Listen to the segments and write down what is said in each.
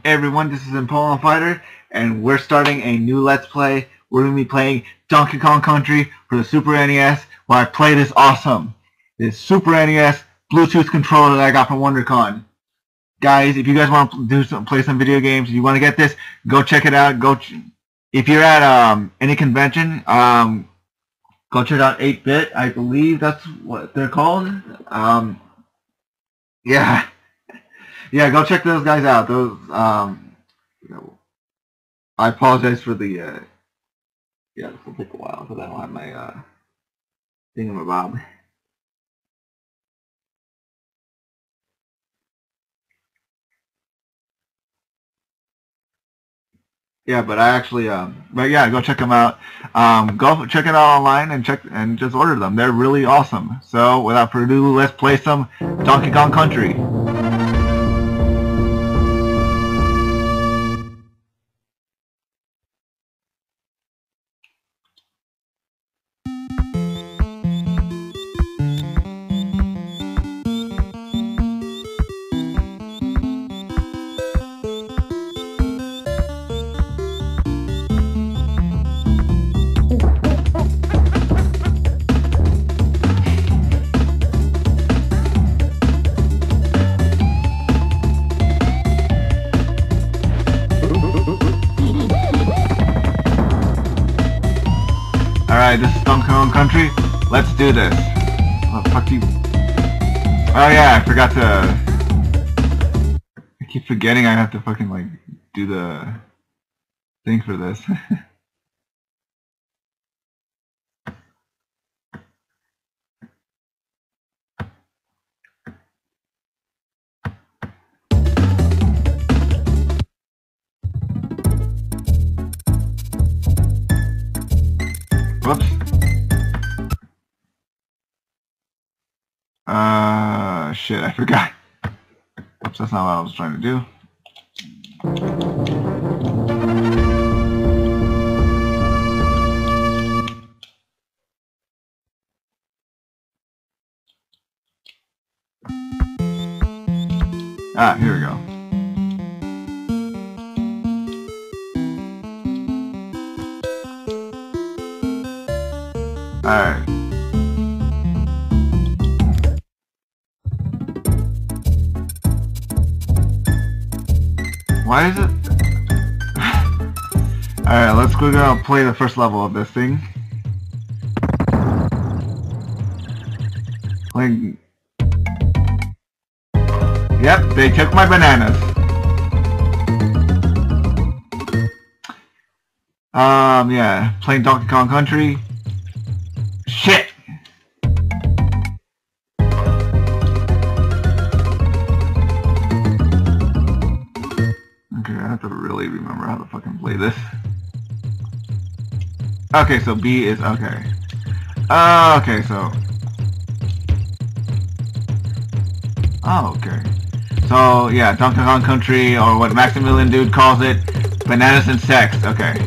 everyone, this is Impala Fighter, and we're starting a new Let's Play. We're going to be playing Donkey Kong Country for the Super NES, while I play this Super NES Bluetooth controller that I got from WonderCon. Guys, if you guys want to play some video games, and you want to get this, go check it out. If you're at any convention, go check out 8-Bit. I believe that's what they're called. Yeah, go check those guys out. Those, I apologize for the, this will take a while because I don't have my, thingamabob. Yeah, but I actually, but yeah, go check them out. Go check it out online and just order them. They're really awesome. So, without further ado, let's play some Donkey Kong Country. Alright, this is Donkey Kong Country. Let's do this. Oh, fuck you. Oh yeah, I forgot to... I keep forgetting I have to fucking, like, do the thing for this. Whoops. Shit, I forgot. Oops, that's not what I was trying to do. Ah, here we go. Alright. Why is it? Alright, let's go play the first level of this thing. Playing... Yep, they took my bananas. Yeah, playing Donkey Kong Country. Shit! Okay, I have to really remember how to fucking play this. Okay, so B is okay. Okay, so... Oh, okay. So, yeah, Donkey Kong Country, or what Maximilian Dude calls it, bananas and sex. Okay.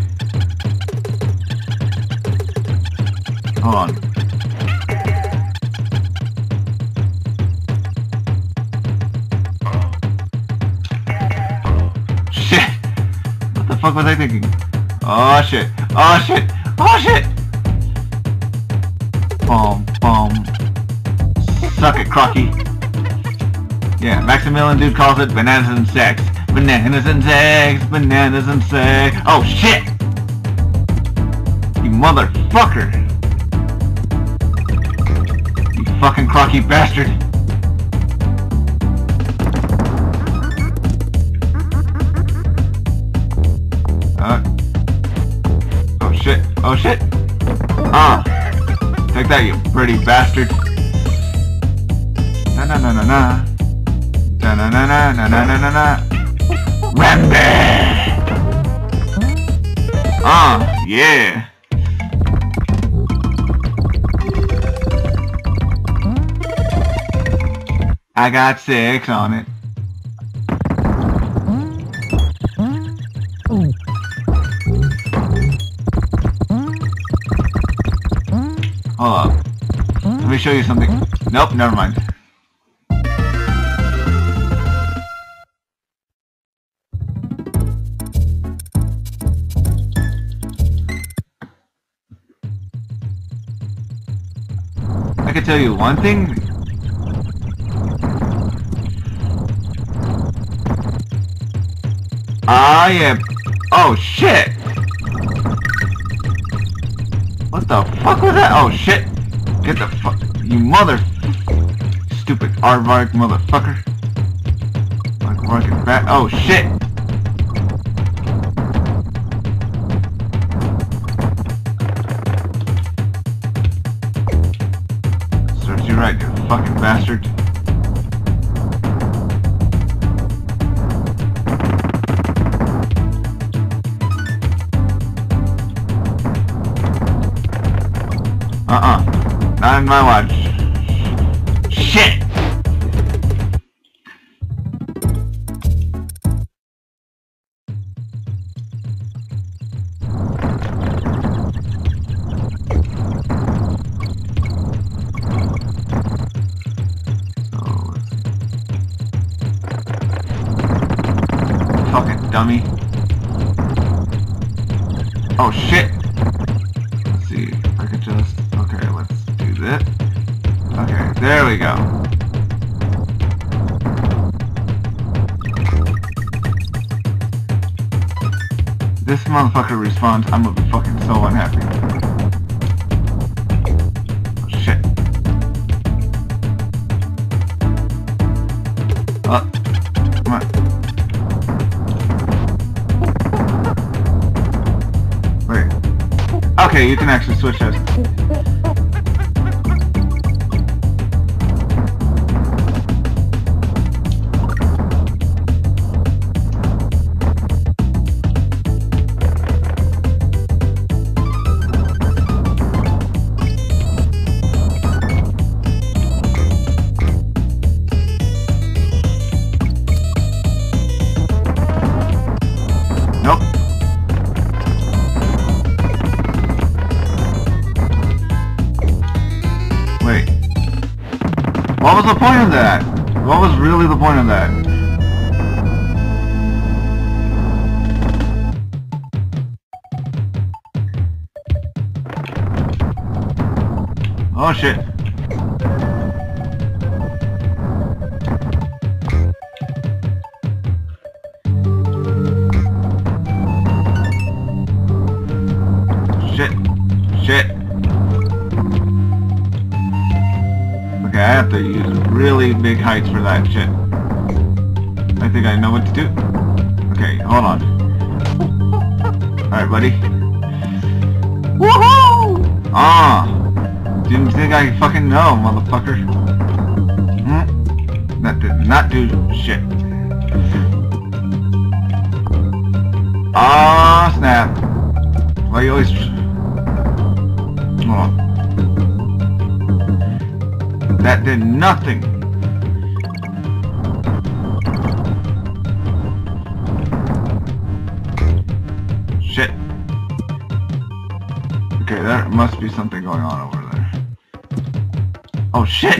Hold on. Shit! What the fuck was I thinking? Oh shit! Oh shit! Oh shit! Boom, boom. Suck it, Crocky. Yeah, Maximilian Dude calls it bananas and sex. Bananas and sex, bananas and sex. Oh shit! You motherfucker! Fucking crocky bastard! Oh shit! Oh shit! Ah! Take that, you pretty bastard! Na na na na na. Na na na na na na na na na. Rambe! Ah! Yeah! I got 6 on it. Hold up. Let me show you something. Nope, never mind. tell you one thing? I am... Oh, shit! What the fuck was that? Oh, shit! Get the fuck... You mother... Stupid aardvark motherfucker. Like working back... Oh, shit! Serves you right, you fucking bastard. Not in my watch. Shit! Fucking dummy. Oh shit! Let's see if I could just... Okay, let's do this. Okay, there we go. This motherfucker respawns, I'm gonna be fucking so unhappy. Oh shit. Oh, come on. Wait. Okay, you can actually switch this. Nope. Wait. What was the point of that? What was really the point of that? Oh shit. Shit. Okay, I have to use really big heights for that shit. I think I know what to do. Okay, hold on. Alright, buddy. Woohoo! Ah! Didn't think I fucking know, motherfucker. That did not do shit. Ah, snap. Why you always... Hold on. That did nothing. Shit. Okay, there must be something going on over there. Oh shit!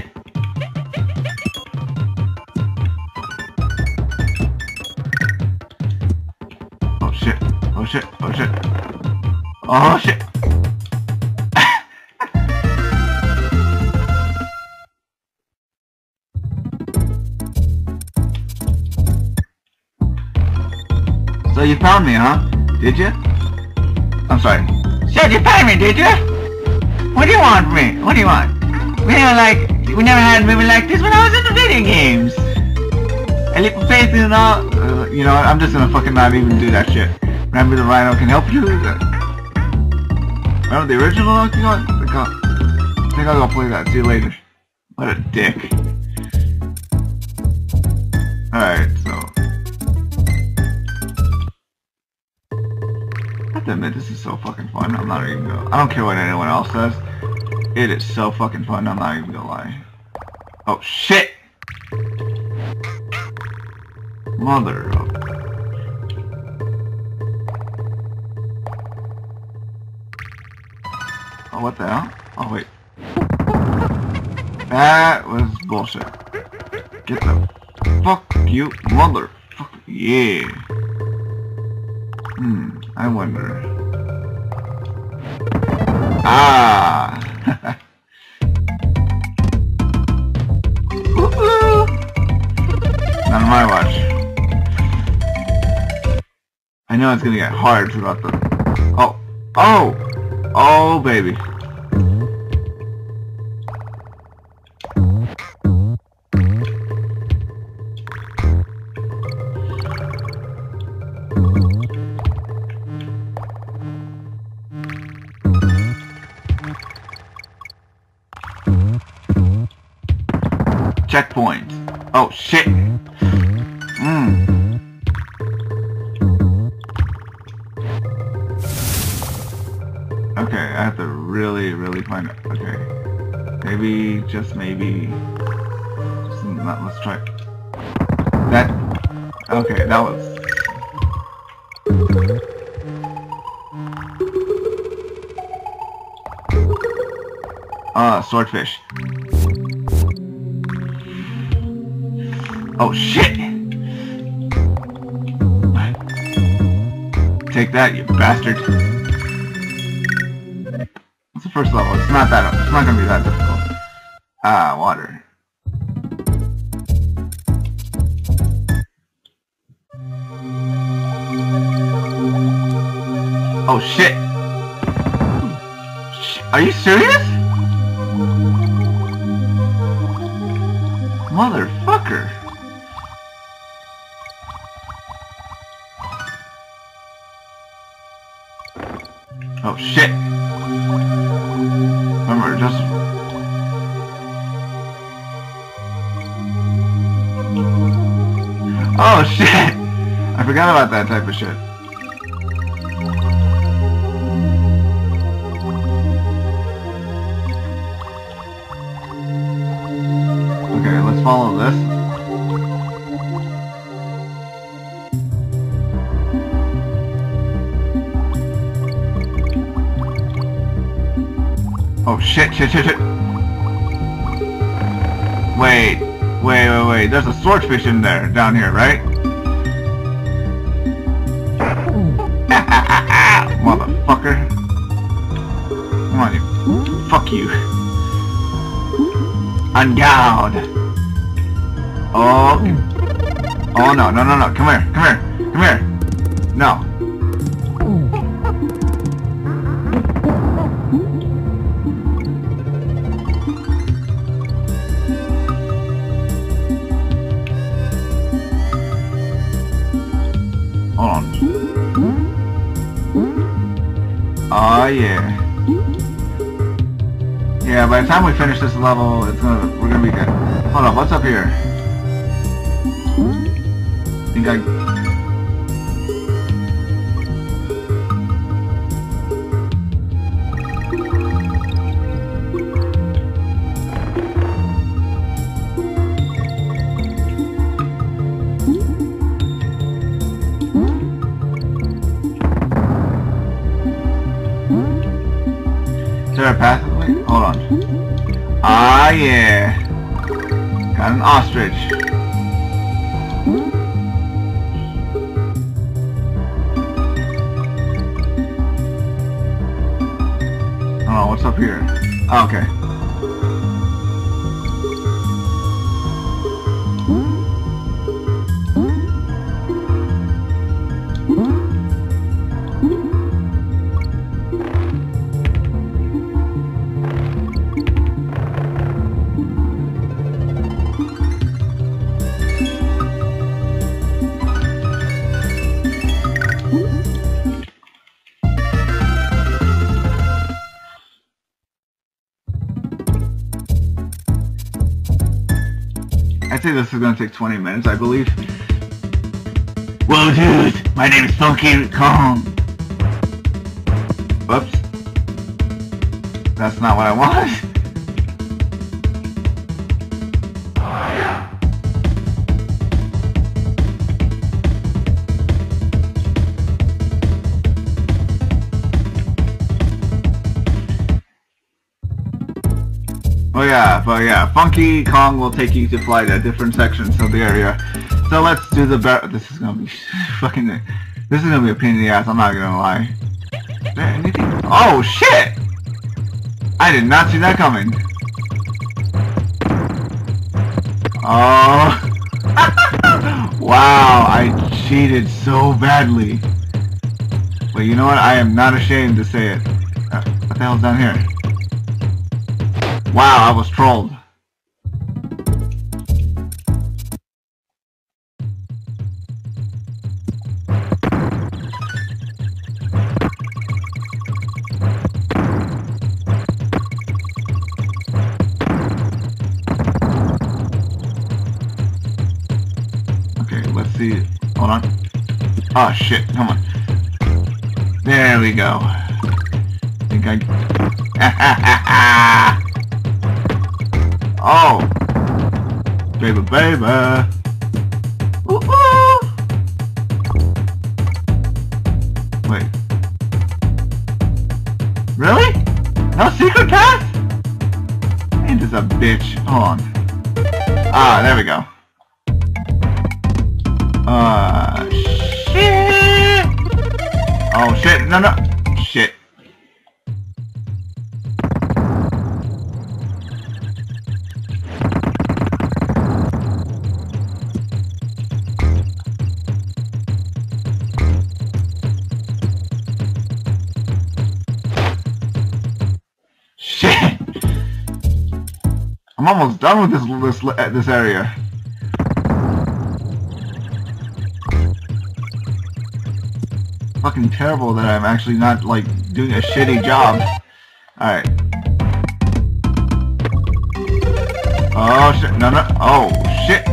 Oh shit. Oh shit. Oh shit. Oh shit. So you found me, huh? Did you? I'm sorry. So you found me, did you? What do you want from me? What do you want? We never had a movie like this when I was in the video games. A leap of faith and all. You know what? I'm just gonna fucking not even do that shit. Remember the rhino can help you? Remember the original Donkey Kong? I think I'll go play that. See you later. What a dick. Alright, so. I have to admit, this is so fucking fun. I'm not even gonna... I don't care what anyone else says. It is so fucking fun. I'm not even gonna lie. Oh, shit! Mother of... Oh, what the hell? Oh, wait. That was bullshit. Get the fuck you, motherfucker. Yeah. I wonder. Ah. I know it's gonna get hard throughout the... Oh! Oh! Oh, baby. Checkpoint. Oh, shit! Okay, I have to really find it. Okay. Maybe, just maybe... let's try... That... Okay, that was... Swordfish. Oh, shit! Take that, you bastard. What's the first level? It's not gonna be that difficult. Ah, water. Oh, shit! Are you serious? Motherfucker! Oh, shit! Remember, just... Oh, shit! I forgot about that type of shit. Okay, let's follow this. Oh, shit. Wait. There's a swordfish in there, down here, right? Motherfucker. Come on, you. Fuck you. Ungowed. Oh. Oh, no. Come here. No. Hold on. Oh yeah. Yeah, by the time we finish this level, we're gonna be good. Hold on, what's up here? Think I... Is there a pathway? Hold on. Ah, yeah. Got an ostrich. Oh, what's up here? Oh, okay. I'd say this is gonna take 20 minutes, I believe. Whoa, dude! My name is Funky Kong! Whoops. That's not what I wanted. But yeah, Funky Kong will take you to fly to different sections of the area. So let's do the this is gonna be fucking... This is gonna be a pain in the ass, I'm not gonna lie. Is there anything? Oh shit! I did not see that coming. Oh. Wow, I cheated so badly. But you know what? I am not ashamed to say it. What the hell's down here? Wow, I was trolled. Okay, let's see. Hold on. Oh shit, come on. There we go. I think I... Oh! Baby, baby! Ooh, ooh. Wait. Really? No secret path? Ain't this a bitch? Hold on. Ah, there we go. Shit! Oh shit, no, no! Shit. Shit! I'm almost done with this area. Fucking terrible that I'm actually not like doing a shitty job. Alright. Oh shit, no no, oh shit.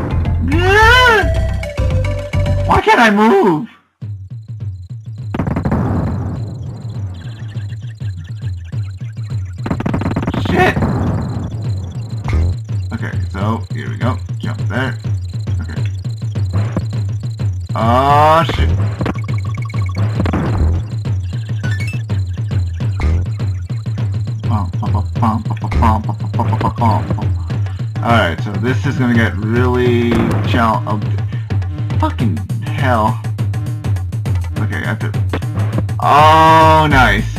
Why can't I move? Shit. Okay, so here we go. Jump there. Okay. Oh shit. Alright, so this is gonna get really fucking hell. Okay, I have to... Oh, nice.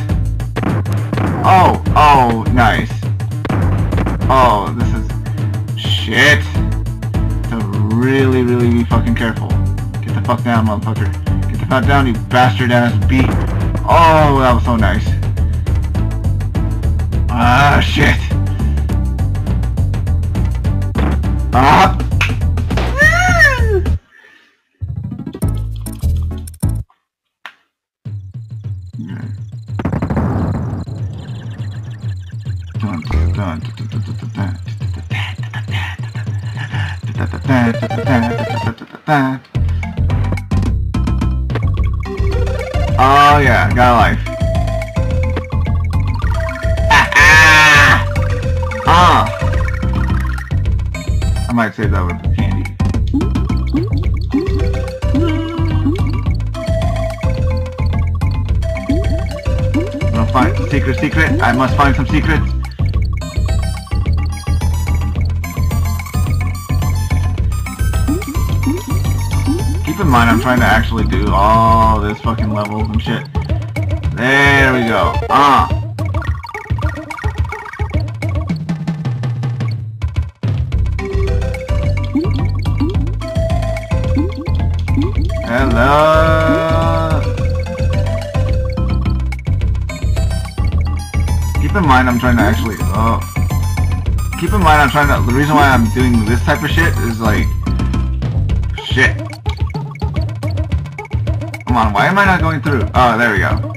Oh, nice. Oh, this is... Shit. So really be fucking careful. Get the fuck down, motherfucker. Get the fuck down, you bastard ass beat. Oh, that was so nice. Ah, shit. Ah. Oh yeah, got a life. I might save that with candy. I'm gonna find secret. I must find some secrets. Keep in mind I'm trying to actually do all this fucking levels and shit. There we go. Hello. Keep in mind I'm trying to actually... Keep in mind I'm trying to... The reason why I'm doing this type of shit is like... Shit. Come on, why am I not going through? Oh, there we go.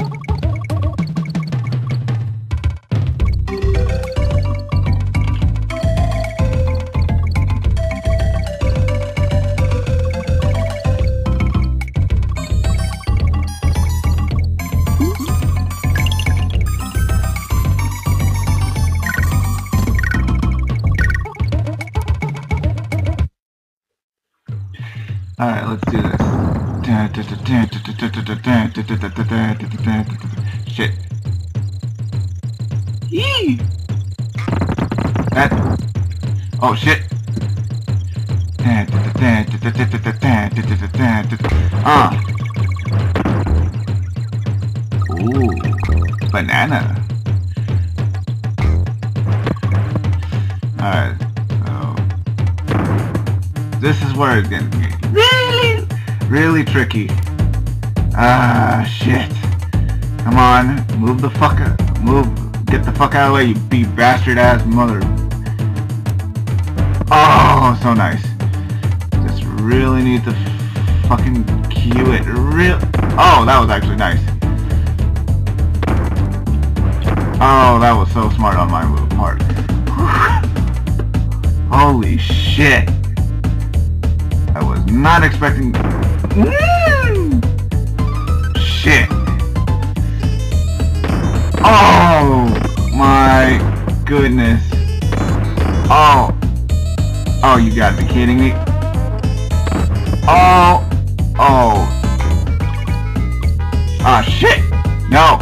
Alright, let's do this. Shit. Yee! That. Oh shit. Ooh. Banana. Alright. So. This is where it's getting really tricky. Ah, shit. Come on, move the fuck out. Move. Get the fuck out of the way, you big bastard ass mother. Oh, so nice. Just really need to fucking cue it. Oh, that was actually nice. Oh, that was so smart on my part. Holy shit. I was not expecting... Shit. Oh my goodness. Oh. Oh, you gotta be kidding me. Oh. Oh. Ah, shit. No.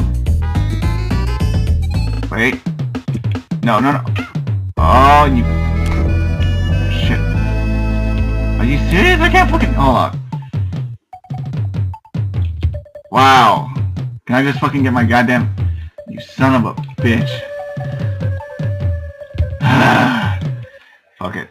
Wait. No, no, no. Oh, you... Shit. Are you serious? I can't fucking... Hold on. Wow. Can I just fucking get my goddamn... You son of a bitch. Fuck it.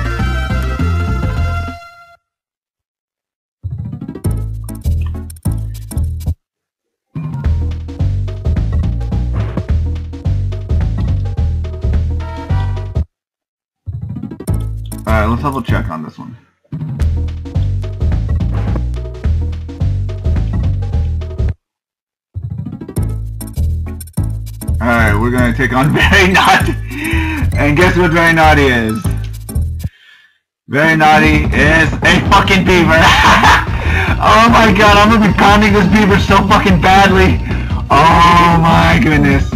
Alright, let's double check on this one. Alright, we're gonna take on Very Gnawty. And guess what Very Gnawty is? Very Gnawty is a fucking beaver. Oh my god, I'm gonna be pounding this beaver so fucking badly. Oh my goodness.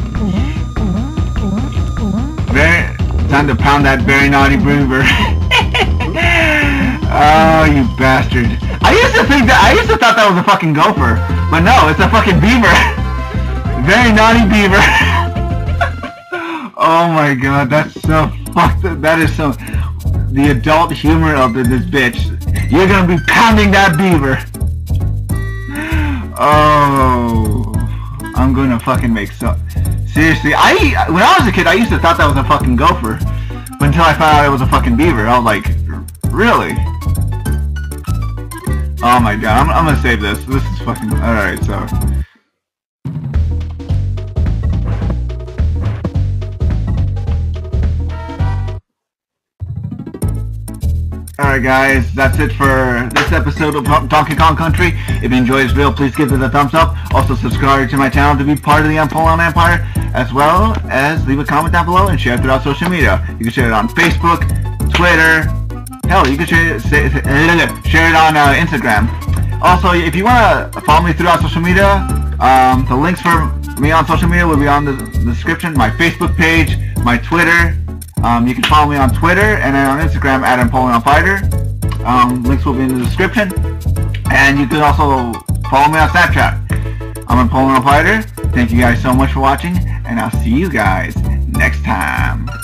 Time to pound that Very Gnawty beaver. Oh, you bastard. I used to thought that was a fucking gopher. But no, it's a fucking beaver. Very Gnawty beaver. Oh my god, that's so fucked up. That is so... The adult humor of this bitch. You're gonna be pounding that beaver. Oh... I'm gonna fucking make so... Seriously, when I was a kid, I used to thought that was a fucking gopher. But until I found out it was a fucking beaver, I was like, really? Oh my god, I'm gonna save this. This is fucking... Alright, so... Alright guys, that's it for this episode of Donkey Kong Country. If you enjoyed this video, please give it a thumbs up. Also subscribe to my channel to be part of the Napoleon Empire, as well as leave a comment down below and share it throughout social media. You can share it on Facebook, Twitter, hell, you can share it on Instagram. Also, if you want to follow me throughout social media, the links for me on social media will be on the description. My Facebook page, my Twitter. You can follow me on Twitter and then on Instagram at NapoleonFighter. Links will be in the description. And you can also follow me on Snapchat. I'm Napoleon Fighter. Thank you guys so much for watching, and I'll see you guys next time.